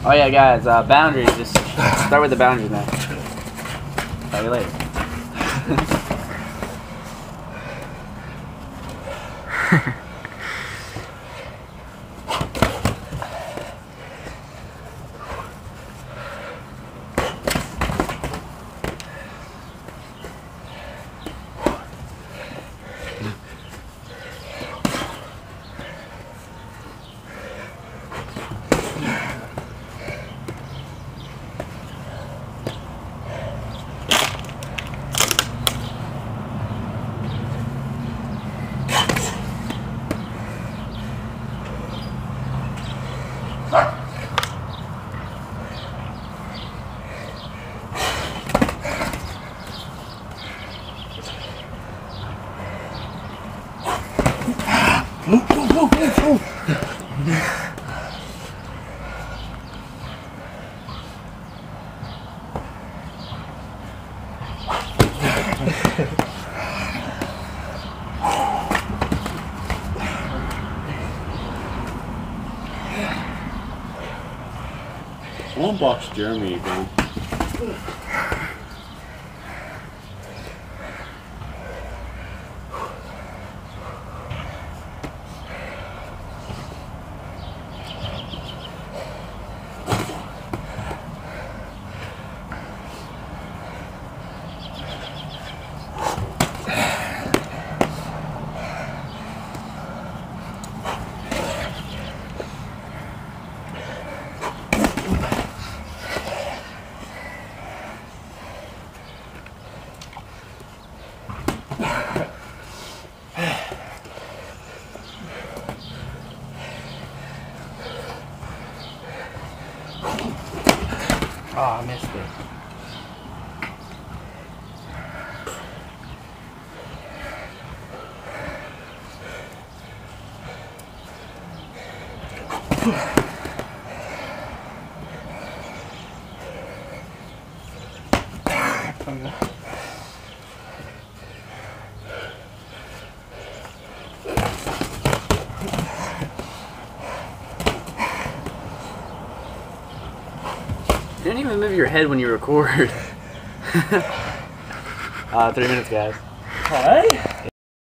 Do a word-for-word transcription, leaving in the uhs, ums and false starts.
Oh yeah, guys, uh, boundaries. Just start with the boundaries now. Talk to you later. Move, move, move, move, move. I want to box Jeremy again. Oh, I missed it. You don't even move your head when you record. uh, three minutes, guys. Hi.